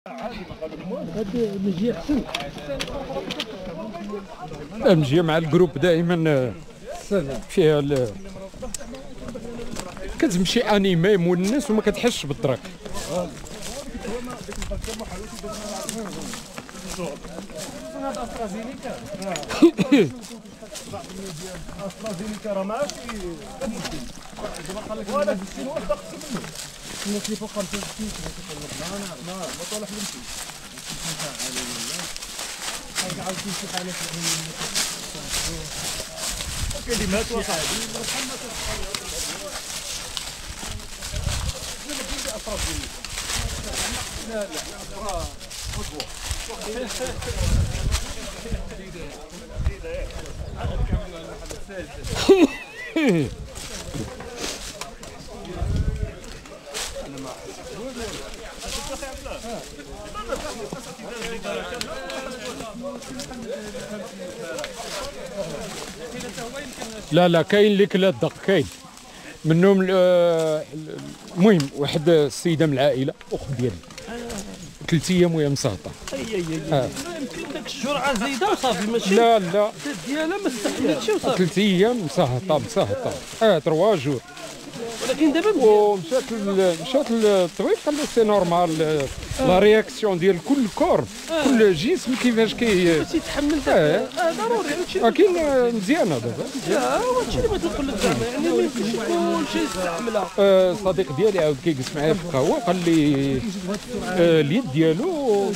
المجيء احسن. المجيء مع الجروب دائما فيها كتمشي انيمي مونس وما كتحسش بالضرك. استرازينيكا راه ماشي وهذاك السينوا تقسم منه الناس اللي فوق 65 ما طالع لمشي عاوتاني شي حالات كلمات وصاحبي محمد لا لا راه مضبوط لا لا كاين اللي كلا الدق كاين منهم. المهم واحد السيده من العائله اخت ديالي 3 ايام وهي مسهطه. يمكن داك الجرعه زايده وصافي ماشي. لا لا ديالها ما استحملتش وصافي 3 ايام مسهطه 3 جور. ولكن دابا مشات للطبيب قال له سي نورمال. لا رياكسيون ديال كل كور كل جسم كيفاش تيتحمل ضروري هادشي. ولكن مزيانه دابا. لا هادشي اللي بغيت نقول لك زعما يعني ما يمكنش كلشي يستحملها. صديق ديالي عاود كيجلس معايا في القهوه قال لي اليد ديالو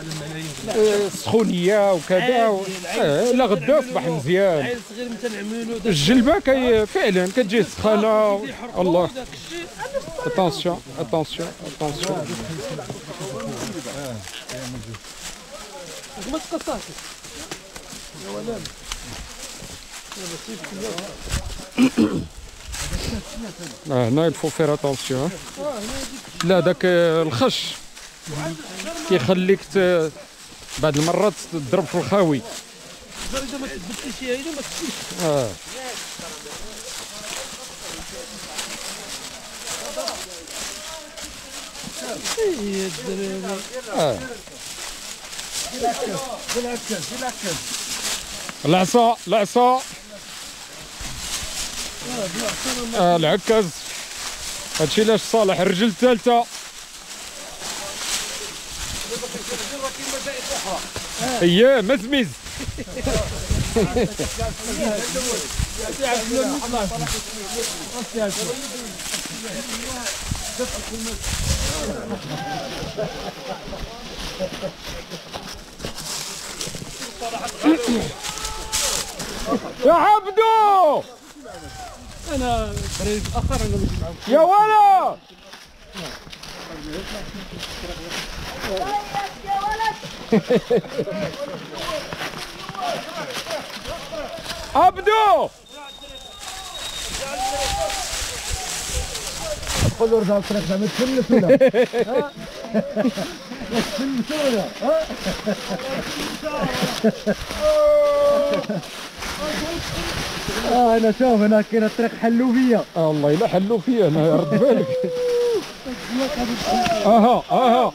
سخونيه وكذا. لا غدا اصبح مزيان. عيل صغير متى نعملو الجلبه فعلا كتجي سخانه. الله اتونسيون اتونسيون اتونسيون. ما تقصاش يا ولاد. هنا الفو فير اتونسيون. لا داك الخش كيخليك بعض المرات تضرب في الخاوي. اذا ما تثبتش شي هيدا ما تكفيش. الدراري العصا العصا العكاز. هادشي علاش صالح الرجل الثالثه. اييه مزمز. يا عبدو انا بريد اخر انا نجي معاهم يا ولد. عبدو قول له رجع الطريق زعما تفلس ولا تفلس ولا انا شوف هنا كاين الطريق حلوا فيا. الله الا حلوا فيا انا رد بالك. اها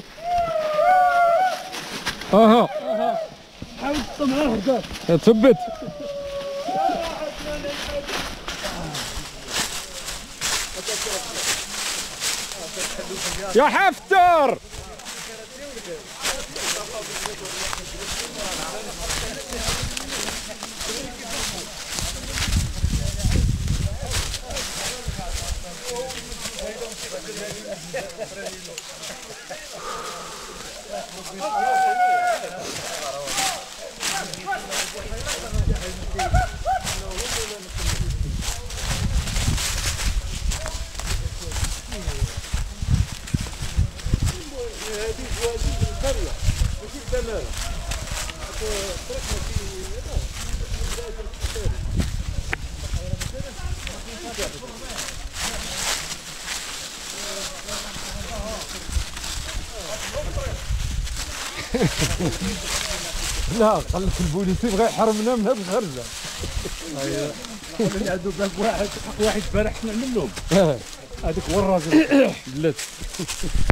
حاول تطمع هكا تثبت. يا حفتر لا خليك البوليسي بغى يحرمنا من هاد الخرجه. اللي عنده باك واحد حق واحد البارح حنا نعمل لهم هذاك هو الراجل. بلات